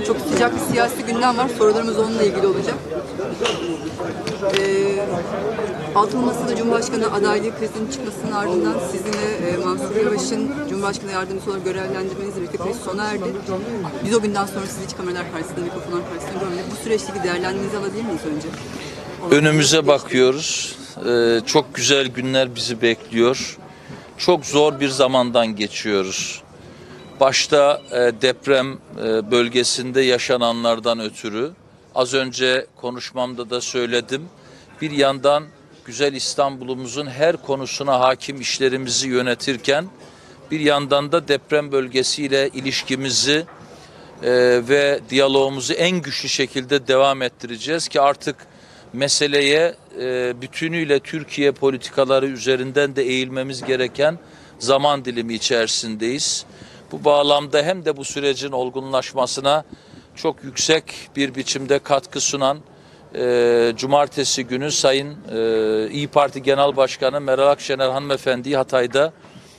Çok sıcak bir siyasi gündem var. Sorularımız onunla ilgili olacak. Altılı Masa'da Cumhurbaşkanı adaylığı krizinin çıkmasının ardından sizin ve Mansur Yavaş'ın Cumhurbaşkanı yardımcısı olarak görevlendirmenizle birlikte kriz sona erdi. Biz o günden sonra sizi hiç kameralar karşısında, mikrofonlar karşısında görmedik. Bu süreçteki değerlendirmenizi alabilir miyiz önce? Önümüze bakıyoruz. Çok güzel günler bizi bekliyor. Çok zor bir zamandan geçiyoruz. Başta deprem bölgesinde yaşananlardan ötürü, az önce konuşmamda da söyledim. Bir yandan güzel İstanbul'umuzun her konusuna hakim işlerimizi yönetirken, bir yandan da deprem bölgesiyle ilişkimizi ve diyalogumuzu en güçlü şekilde devam ettireceğiz ki artık meseleye bütünüyle Türkiye politikaları üzerinden de eğilmemiz gereken zaman dilimi içerisindeyiz. Bu bağlamda hem de bu sürecin olgunlaşmasına çok yüksek bir biçimde katkı sunan Cumartesi günü Sayın İYİ Parti Genel Başkanı Meral Akşener hanımefendiyi Hatay'da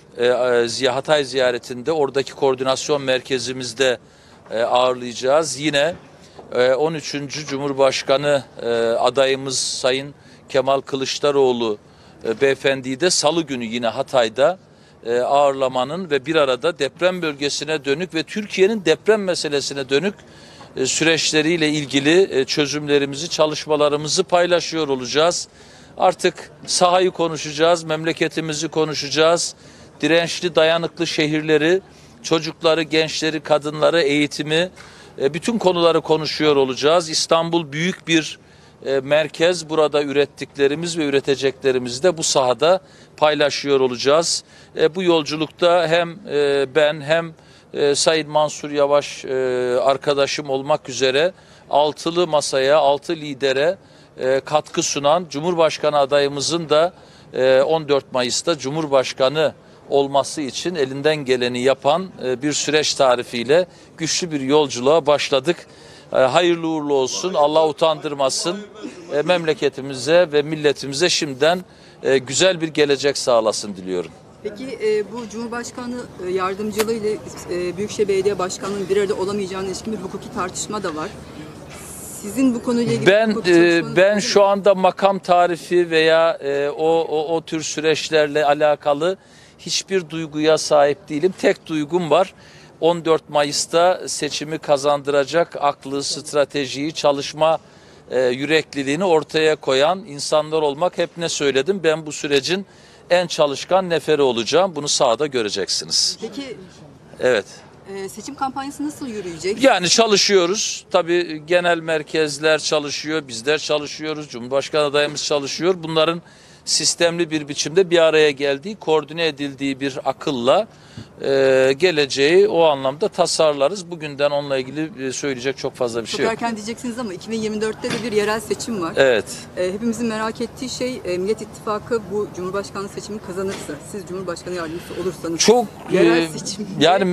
Hatay ziyaretinde oradaki koordinasyon merkezimizde ağırlayacağız. Yine 13. Cumhurbaşkanı adayımız Sayın Kemal Kılıçdaroğlu beyefendiyi de Salı günü yine Hatay'da ağırlamanın ve bir arada deprem bölgesine dönük ve Türkiye'nin deprem meselesine dönük süreçleriyle ilgili çözümlerimizi, çalışmalarımızı paylaşıyor olacağız. Artık sahayı konuşacağız, memleketimizi konuşacağız, dirençli, dayanıklı şehirleri, çocukları, gençleri, kadınları, eğitimi, bütün konuları konuşuyor olacağız. İstanbul büyük bir merkez. Burada ürettiklerimiz ve üreteceklerimizi de bu sahada paylaşıyor olacağız. Bu yolculukta hem ben hem Sayın Mansur Yavaş arkadaşım olmak üzere altılı masaya, altı lidere katkı sunan Cumhurbaşkanı adayımızın da 14 Mayıs'ta Cumhurbaşkanı olması için elinden geleni yapan bir süreç tarifiyle güçlü bir yolculuğa başladık. Hayırlı uğurlu olsun, Allah utandırmasın, memleketimize ve milletimize şimdiden güzel bir gelecek sağlasın diliyorum. Peki bu Cumhurbaşkanı yardımcılığı ile Büyükşehir Belediye Başkanlığı'nın bir arada olamayacağına ilişkin bir hukuki tartışma da var. Sizin bu konuyla ilgili ben şu anda makam tarifi veya o tür süreçlerle alakalı hiçbir duyguya sahip değilim. Tek duygum var. 14 Mayıs'ta seçimi kazandıracak aklı, stratejiyi, çalışma yürekliliğini ortaya koyan insanlar olmak. Hep ne söyledim? Ben bu sürecin en çalışkan neferi olacağım. Bunu sahada göreceksiniz. Peki. Evet. Seçim kampanyası nasıl yürüyecek? Yani çalışıyoruz. Tabii genel merkezler çalışıyor, bizler çalışıyoruz, Cumhurbaşkanı adayımız çalışıyor. Bunların sistemli bir biçimde bir araya geldiği, koordine edildiği bir akılla geleceği o anlamda tasarlarız. Bugünden onunla ilgili söyleyecek çok fazla bir şey yok. Çok erken diyeceksiniz ama 2024'te de bir yerel seçim var. Evet. Hepimizin merak ettiği şey Millet İttifakı bu Cumhurbaşkanlığı seçimini kazanırsa, siz Cumhurbaşkanı yardımcısı olursanız çok yerel seçim yani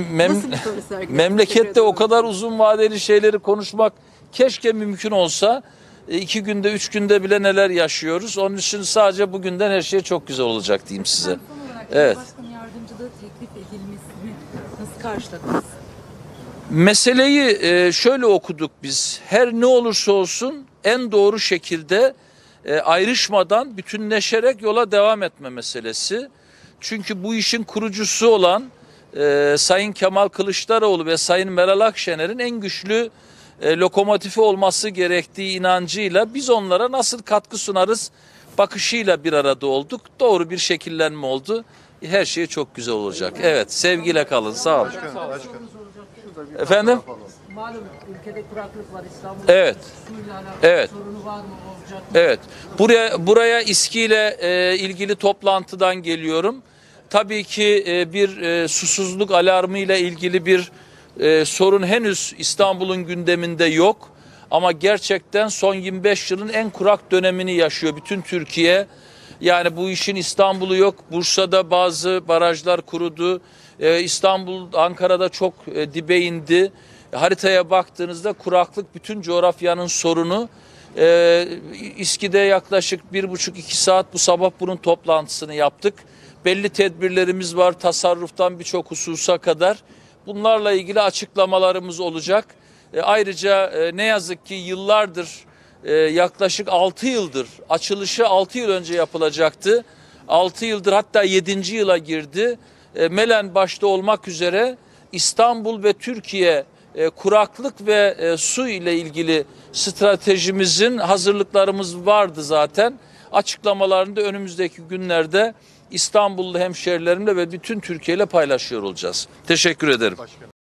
memlekette o kadar uzun vadeli şeyleri konuşmak keşke mümkün olsa. 2 günde 3 günde bile neler yaşıyoruz. Onun için sadece bugünden her şey çok güzel olacak diyeyim size. Son olarak evet. Cumhurbaşkanı yardımcılığı teklif edilmesini nasıl karşıladınız? Meseleyi şöyle okuduk biz. Her ne olursa olsun en doğru şekilde ayrışmadan bütünleşerek yola devam etme meselesi. Çünkü bu işin kurucusu olan Sayın Kemal Kılıçdaroğlu ve Sayın Meral Akşener'in en güçlü lokomotifi olması gerektiği inancıyla biz onlara nasıl katkı sunarız bakışıyla bir arada olduk. Doğru bir şekillenme oldu. Her şey çok güzel olacak. Evet, sevgiyle kalın. Sağ olun. Efendim? Malum ülkede kuraklık var, İstanbul. Evet. Evet. Sorunu var mı, olacak mı? Evet. Buraya İSKİ ile ilgili toplantıdan geliyorum. Tabii ki bir susuzluk alarmı ile ilgili bir sorun henüz İstanbul'un gündeminde yok. Ama gerçekten son 25 yılın en kurak dönemini yaşıyor bütün Türkiye. Yani bu işin İstanbul'u yok. Bursa'da bazı barajlar kurudu. İstanbul, Ankara'da çok dibe indi. Haritaya baktığınızda kuraklık bütün coğrafyanın sorunu. İSKİ'de yaklaşık 1,5-2 saat bu sabah bunun toplantısını yaptık. Belli tedbirlerimiz var, tasarruftan birçok hususa kadar. Bunlarla ilgili açıklamalarımız olacak. Ayrıca ne yazık ki yıllardır, yaklaşık 6 yıldır, açılışı 6 yıl önce yapılacaktı. 6 yıldır, hatta 7. yıla girdi. Melen başta olmak üzere İstanbul ve Türkiye kuraklık ve su ile ilgili stratejimizin hazırlıklarımız vardı zaten. Açıklamalarını da önümüzdeki günlerde İstanbullu hemşehrilerimle ve bütün Türkiye ile paylaşıyor olacağız. Teşekkür ederim.